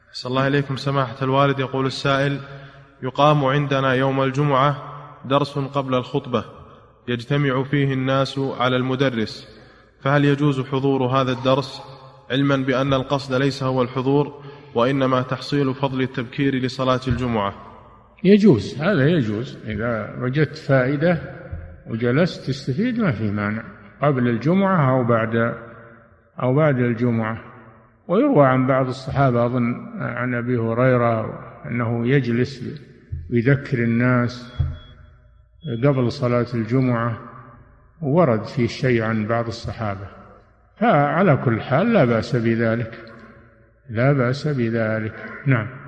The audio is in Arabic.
صلى الله عليكم سماحة الوالد. يقول السائل: يقام عندنا يوم الجمعة درس قبل الخطبة يجتمع فيه الناس على المدرس، فهل يجوز حضور هذا الدرس، علما بأن القصد ليس هو الحضور وإنما تحصيل فضل التبكير لصلاة الجمعة؟ يجوز، هذا يجوز، إذا وجدت فائدة وجلست تستفيد ما في مانع، قبل الجمعة أو بعد الجمعة. ويروى عن بعض الصحابة أظن عن أبي هريرة أنه يجلس يذكر الناس قبل صلاة الجمعة، ورد فيه شيء عن بعض الصحابة. فعلى كل حال لا بأس بذلك، لا بأس بذلك. نعم.